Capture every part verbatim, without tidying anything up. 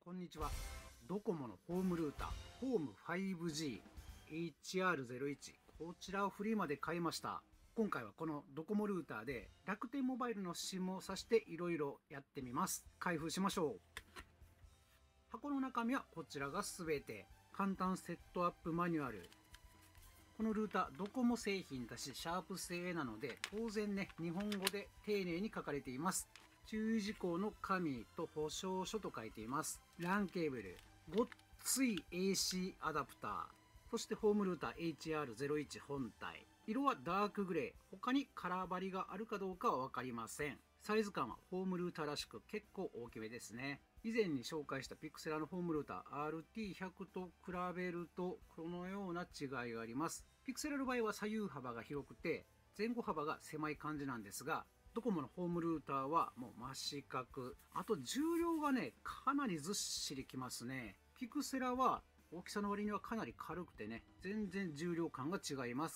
こんにちは。ドコモのホームルーター、ホーム ファイブジーエイチアールゼロいち、こちらをフリマで買いました。今回はこのドコモルーターで楽天モバイルの SIM を挿していろいろやってみます。開封しましょう。箱の中身はこちらが全て。簡単セットアップマニュアル。このルーター、ドコモ製品だし、シャープ製なので、当然ね、日本語で丁寧に書かれています。注意事項の紙と保証書と書いています。ランケーブル、ごっつい エーシー アダプター、そしてホームルーター エイチアールゼロいち 本体。色はダークグレー。他にカラーバリがあるかどうかはわかりません。サイズ感はホームルーターらしく結構大きめですね。以前に紹介したピクセラのホームルーター アールティーひゃく と比べるとこのような違いがあります。ピクセラの場合は左右幅が広くて前後幅が狭い感じなんですが、ドコモのホームルーターはもう真四角。あと重量がね、かなりずっしりきますね。ピクセラは大きさの割にはかなり軽くてね、全然重量感が違います。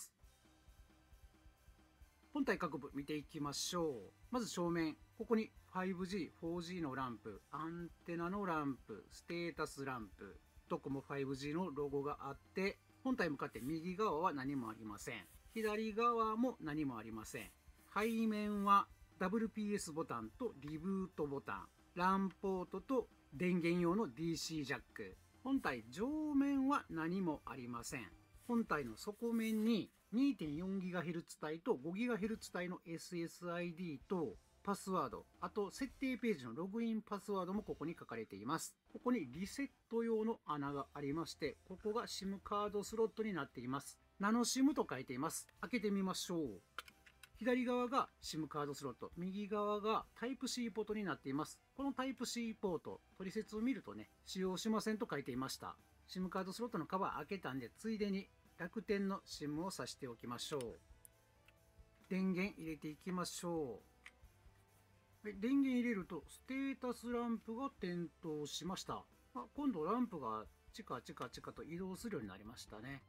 本体各部見ていきましょう。まず正面。ここに ファイブジー、フォージー のランプ、アンテナのランプ、ステータスランプ、ドコモ ファイブジー のロゴがあって、本体向かって右側は何もありません。左側も何もありません。背面は ダブリューピーエス ボタンとリブートボタン、ランポートと電源用の ディーシー ジャック。本体上面は何もありません。本体の底面に にてんよんギガヘルツ 帯と ごギガヘルツ 帯の エスエスアイディー とパスワード、あと設定ページのログインパスワードもここに書かれています。ここにリセット用の穴がありまして、ここが SIM カードスロットになっています。ナノ SIM と書いています。開けてみましょう。左側が SIM カードスロット、右側が タイプシー ポートになっています。この タイプシー ポート、取説を見るとね、使用しませんと書いていました。SIM カードスロットのカバー開けたんで、ついでに楽天の SIM を挿しておきましょう。電源入れていきましょう。はい、電源入れるとステータスランプが点灯しました。あ、今度ランプがチカチカチカと移動するようになりましたね。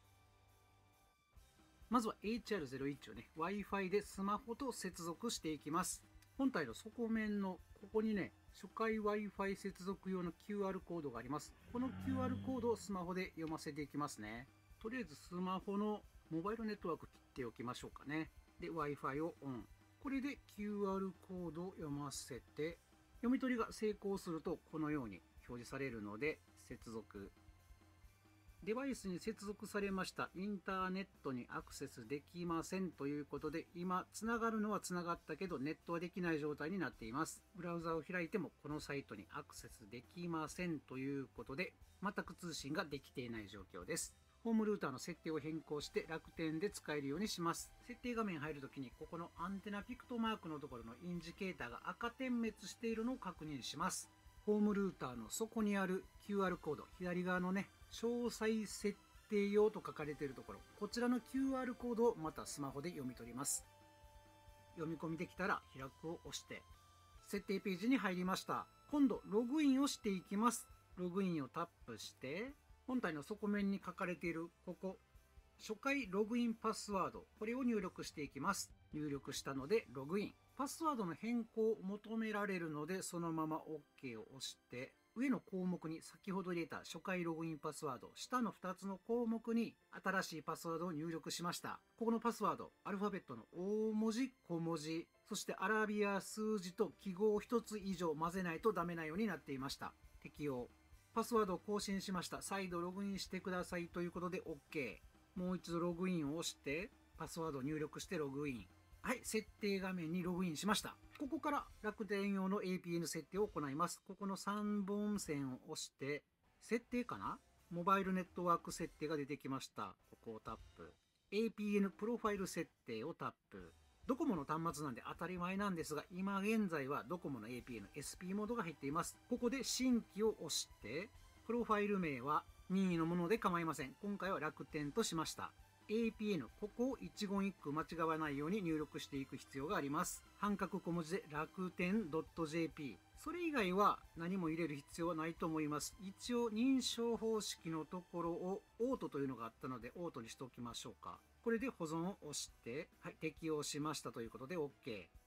まずは エイチアールゼロいち をね、Wi-Fi でスマホと接続していきます。本体の底面のここにね、初回 Wi-Fi 接続用の キューアール コードがあります。この キューアール コードをスマホで読ませていきますね。とりあえずスマホのモバイルネットワーク切っておきましょうかね。で、Wi-Fi をオン。これで キューアール コードを読ませて、読み取りが成功するとこのように表示されるので、接続。デバイスに接続されました。インターネットにアクセスできませんということで、今、つながるのはつながったけど、ネットはできない状態になっています。ブラウザを開いても、このサイトにアクセスできませんということで、全く通信ができていない状況です。ホームルーターの設定を変更して楽天で使えるようにします。設定画面入るときに、ここのアンテナピクトマークのところのインジケーターが赤点滅しているのを確認します。ホームルーターの底にある キューアール コード、左側のね、詳細設定用と書かれているところ、こちらの キューアール コードをまたスマホで読み取ります。読み込みできたら開くを押して、設定ページに入りました。今度、ログインをしていきます。ログインをタップして、本体の底面に書かれているここ、初回ログインパスワード、これを入力していきます。入力したので、ログイン。パスワードの変更を求められるので、そのまま OK を押して、上の項目に先ほど入れた初回ログインパスワード、下のふたつの項目に新しいパスワードを入力しました。ここのパスワード、アルファベットの大文字、小文字、そしてアラビア数字と記号をひとつ以上混ぜないとダメなようになっていました。適用。パスワードを更新しました。再度ログインしてくださいということで OK。もう一度ログインを押して、パスワードを入力してログイン。はい、設定画面にログインしました。ここから楽天用の エーピーエヌ 設定を行います。ここのさんぼん線を押して、設定かな？モバイルネットワーク設定が出てきました。ここをタップ。エーピーエヌ プロファイル設定をタップ。ドコモの端末なんで当たり前なんですが、今現在はドコモの エーピーエヌ エスピー モードが入っています。ここで新規を押して、プロファイル名は任意のもので構いません。今回は楽天としました。エーピーエヌ、ここを一言一句間違わないように入力していく必要があります。半角小文字で楽天 .jp。それ以外は何も入れる必要はないと思います。一応認証方式のところをオートというのがあったのでオートにしておきましょうか。これで保存を押して、はい、適用しましたということで OK。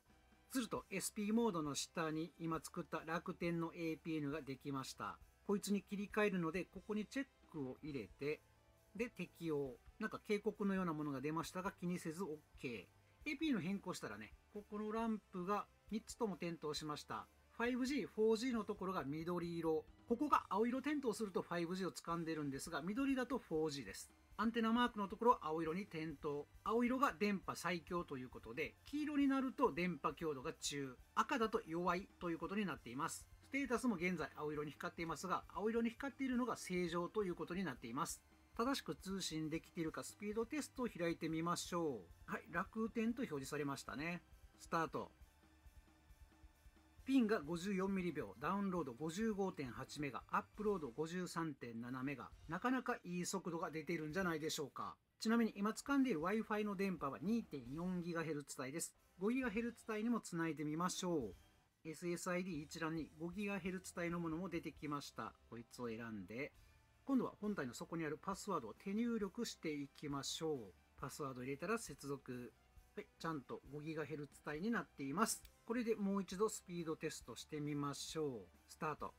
すると エスピー モードの下に今作った楽天の エーピーエヌ ができました。こいつに切り替えるので、ここにチェックを入れて、で、適用。なんか警告のようなものが出ましたが、気にせず OK。エーピーエヌ 変更したらね、ここのランプがみっつとも点灯しました。ファイブジー、フォージー のところが緑色。ここが青色点灯すると ファイブジー を掴んでるんですが、緑だと フォージー です。アンテナマークのところ青色に点灯。青色が電波最強ということで、黄色になると電波強度が中。赤だと弱いということになっています。ステータスも現在青色に光っていますが、青色に光っているのが正常ということになっています。正しく通信できているかスピードテストを開いてみましょう。はい、楽天と表示されましたね。スタート。ピンが ごじゅうよんミリびょう、ダウンロード ごじゅうごてんはちメガ、アップロード ごじゅうさんてんななメガ。なかなかいい速度が出ているんじゃないでしょうか。ちなみに今掴んでいる Wi-Fi の電波は にてんよんギガヘルツ 帯です。ごギガヘルツ 帯にもつないでみましょう。エスエスアイディー 一覧に ごギガヘルツ 帯のものも出てきました。こいつを選んで、今度は本体の底にあるパスワードを手入力していきましょう。パスワード入れたら接続。はい、ちゃんと ごギガヘルツ 帯になっています。これでもう一度スピードテストしてみましょう。スタート。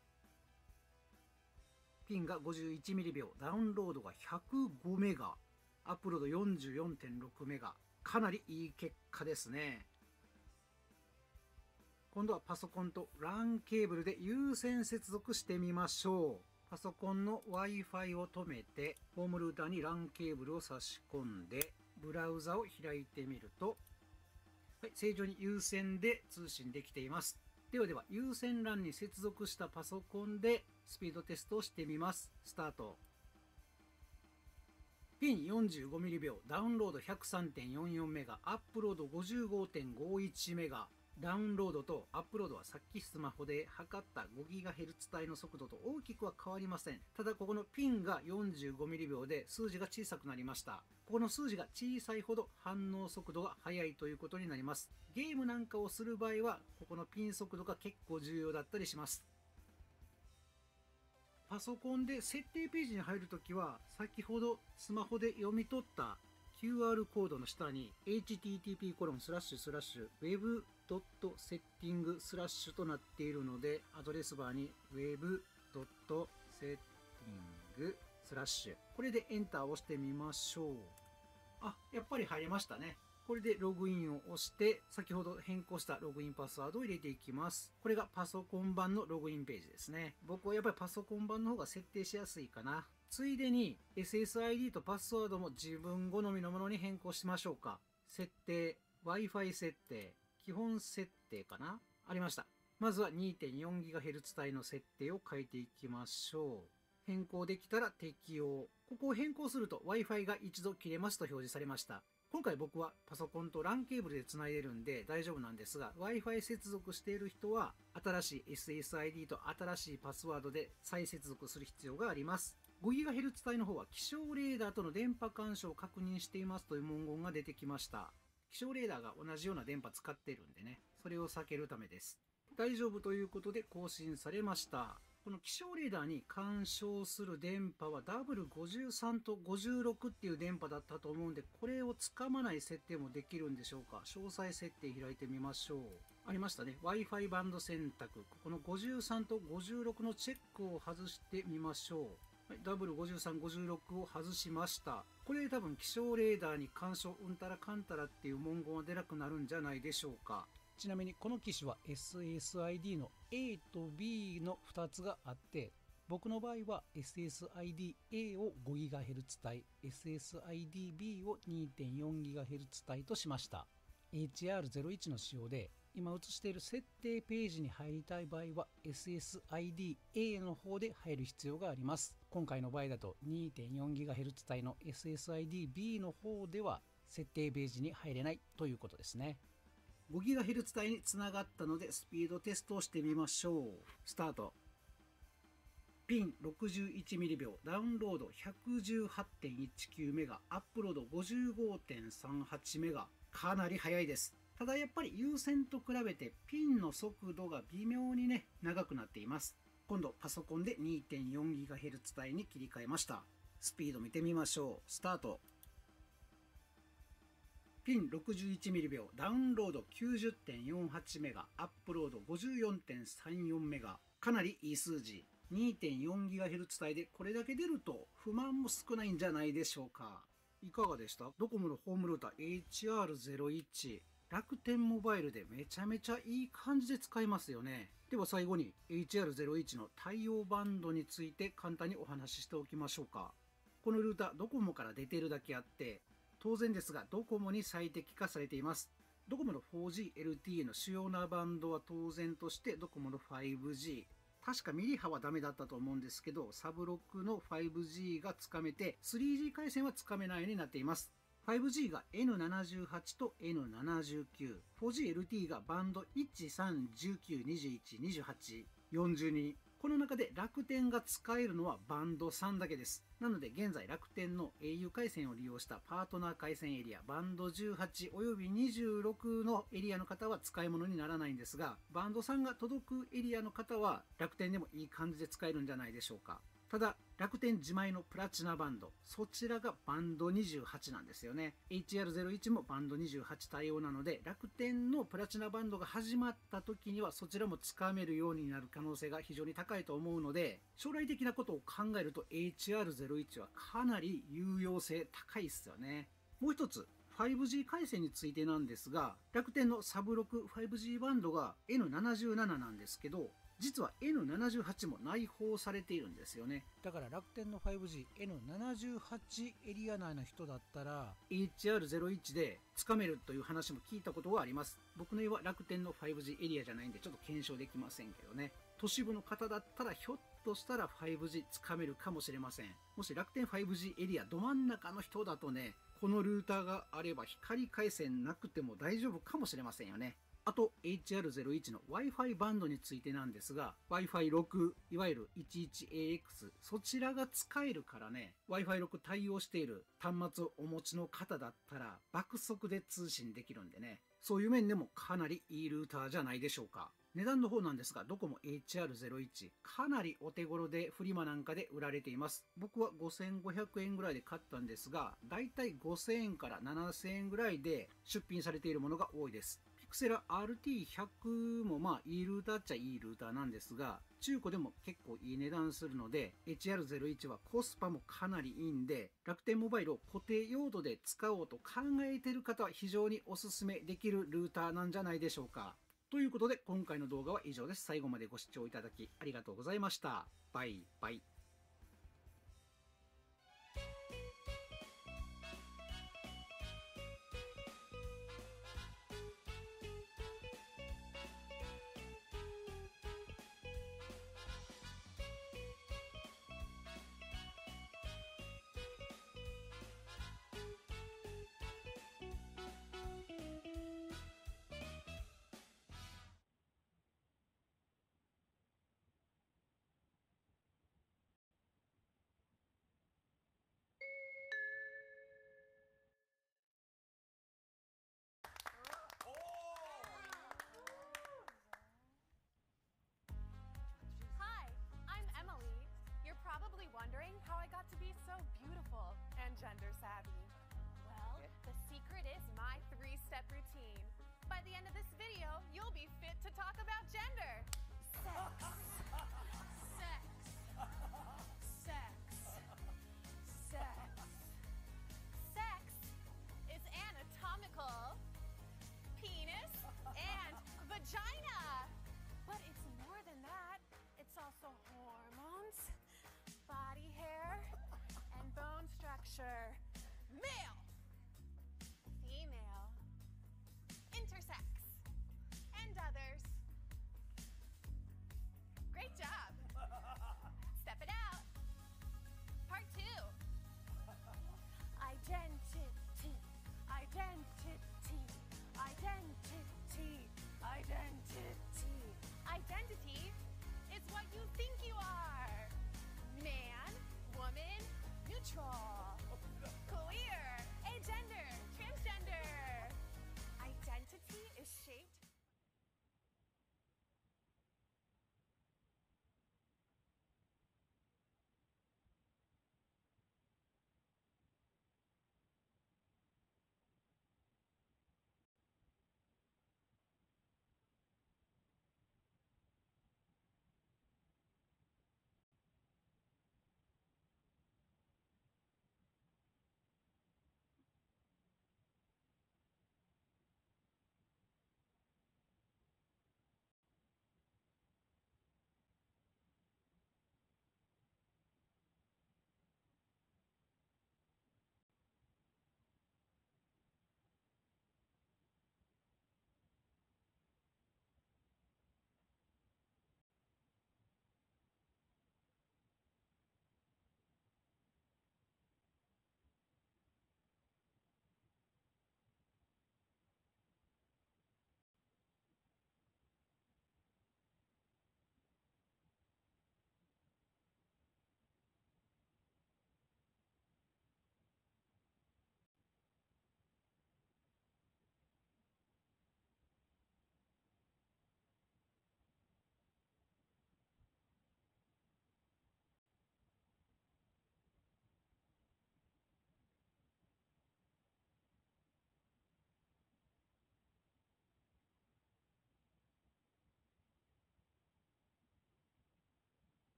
ピンが ごじゅういちミリびょう、ダウンロードがひゃくごメガ、アップロード よんじゅうよんてんろくメガ。かなりいい結果ですね。今度はパソコンと ラン ケーブルで有線接続してみましょう。パソコンの Wi-Fi を止めて、ホームルーターに ラン ケーブルを差し込んで、ブラウザを開いてみると、はい、正常に有線で通信できています。ではでは、有線 ラン に接続したパソコンでスピードテストをしてみます。スタート。ピン よんじゅうごミリびょう、ダウンロード ひゃくさんてんよんよんメガ、アップロード ごじゅうごてんごいちメガ。ダウンロードとアップロードはさっきスマホで測った ごギガヘルツ 帯の速度と大きくは変わりません。ただここのピンが よんじゅうごミリびょうで数字が小さくなりました。ここの数字が小さいほど反応速度が速いということになります。ゲームなんかをする場合はここのピン速度が結構重要だったりします。パソコンで設定ページに入るときは先ほどスマホで読み取った キューアール コードの下に エイチティーティーピーコロンスラッシュスラッシュウェブドットセッティングスラッシュとなっているので、アドレスバーに ウェブドットセッティングスラッシュ、これでエンターを押してみましょう。あ、やっぱり入れましたね。これでログインを押して、先ほど変更したログインパスワードを入れていきます。これがパソコン版のログインページですね。僕はやっぱりパソコン版の方が設定しやすいかな。ついでに エスエスアイディー とパスワードも自分好みのものに変更しましょうか。設定、Wi-Fi 設定、基本設定かな、ありました。まずは にてんよんギガヘルツ 帯の設定を変えていきましょう。変更できたら適用。ここを変更すると Wi-Fi が一度切れますと表示されました。今回僕はパソコンと ラン ケーブルでつないでるんで大丈夫なんですが、Wi-Fi 接続している人は新しい エスエスアイディー と新しいパスワードで再接続する必要があります。ごギガヘルツ 帯の方は気象レーダーとの電波干渉を確認していますという文言が出てきました。気象レーダーが同じような電波使ってるんでね、それを避けるためです。大丈夫ということで更新されました。この気象レーダーに干渉する電波は ダブリューごじゅうさん とごじゅうろくっていう電波だったと思うんで、これをつかまない設定もできるんでしょうか。詳細設定開いてみましょう。ありましたね。Wi-Fi バンド選択。このごじゅうさんとごじゅうろくのチェックを外してみましょう。はい、ダブリューごじゅうさん、ごじゅうろくを外しました。これで多分気象レーダーに干渉うんたらかんたらっていう文言は出なくなるんじゃないでしょうか。ちなみにこの機種は エスエスアイディー の A と B のふたつがあって、僕の場合は エスエスアイディーエー を ごギガヘルツ 帯、エスエスアイディービー を にてんよんギガヘルツ 帯としました。エイチアールゼロいち の仕様で、今映している設定ページに入りたい場合は エスエスアイディーエー の方で入る必要があります。今回の場合だと にてんよんギガヘルツ 帯の エスエスアイディービー の方では設定ページに入れないということですね。ごギガヘルツ 帯につながったのでスピードテストをしてみましょう。スタート。ピン ろくじゅういちミリびょう、ダウンロード ひゃくじゅうはちてんいちきゅうメガ、アップロード ごじゅうごてんさんはちメガ。かなり速いです。ただやっぱり有線と比べてピンの速度が微妙にね、長くなっています。今度パソコンで にてんよんギガヘルツ 帯に切り替えました。スピード見てみましょう。スタート。 ピン ろくじゅういちミリびょう、ダウンロード きゅうじゅってんよんはちメガ、アップロード ごじゅうよんてんさんよんメガ、かなりいい数字。にてんよんギガヘルツ 帯でこれだけ出ると不満も少ないんじゃないでしょうか。いかがでした？ドコモのホームルーター エイチアールゼロいち、楽天モバイルでめちゃめちゃいい感じで使えますよね。では最後に エイチアールゼロいち の対応バンドについて簡単にお話ししておきましょうか。このルータードコモから出てるだけあって当然ですがドコモに最適化されています。ドコモの フォージーエルティーイー の主要なバンドは当然としてドコモの ファイブジー、確かミリ波はダメだったと思うんですけど、サブロックの ファイブジー がつかめて スリージー 回線はつかめないようになっています。ファイブジー が エヌななじゅうはち と エヌななじゅうきゅう、フォージーエルティーイー がバンドいち、さん、じゅうきゅう、にじゅういち、にじゅうはち、よんじゅうに、この中で楽天が使えるのはバンドさんだけです。なので現在楽天の エーユー 回線を利用したパートナー回線エリアバンドじゅうはちおよびにじゅうろくのエリアの方は使い物にならないんですが、バンドさんが届くエリアの方は楽天でもいい感じで使えるんじゃないでしょうか。ただ楽天自前のプラチナバンド、そちらがバンドにじゅうはちなんですよね。 エイチアールゼロいち もバンドにじゅうはち対応なので、楽天のプラチナバンドが始まった時にはそちらもつかめるようになる可能性が非常に高いと思うので、将来的なことを考えると エイチアールゼロいち はかなり有用性高いですよね。もう一つ ファイブジー 回線についてなんですが、楽天のサブロク ファイブジー バンドが エヌななじゅうなな なんですけど、実は エヌななじゅうはち も内包されているんですよね。だから楽天の ファイブジーエヌななじゅうはち エリア内の人だったら エイチアールゼロいち でつかめるという話も聞いたことはあります。僕の家は楽天の ファイブジー エリアじゃないんでちょっと検証できませんけどね。都市部の方だったらひょっとしたら ファイブジー つかめるかもしれません。もし楽天 ファイブジー エリアど真ん中の人だとね、このルーターがあれば光回線なくても大丈夫かもしれませんよね。あと エイチアールゼロいち の Wi-Fi バンドについてなんですが、ワイファイろく、いわゆる いちいちエーエックス、そちらが使えるからね、ワイファイろく 対応している端末をお持ちの方だったら爆速で通信できるんでね、そういう面でもかなりいいルーターじゃないでしょうか。値段の方なんですが、どこも エイチアールゼロいち かなりお手頃でフリマなんかで売られています。僕はごせんごひゃくえんぐらいで買ったんですが、だいたいごせんえんからななせんえんぐらいで出品されているものが多いです。ピクセラ アールティーひゃく もまあいいルーターっちゃいいルーターなんですが、中古でも結構いい値段するので エイチアールゼロいち はコスパもかなりいいんで、楽天モバイルを固定用途で使おうと考えている方は非常におすすめできるルーターなんじゃないでしょうか。ということで今回の動画は以上です。最後までご視聴いただきありがとうございました。バイバイ。 Hi, I'm Emily. You're probably wondering how I got to be so beautiful and gender savvy. Well, the secret is my three-step routine. By the end of this video, you'll be fit to talk about gender. Sex.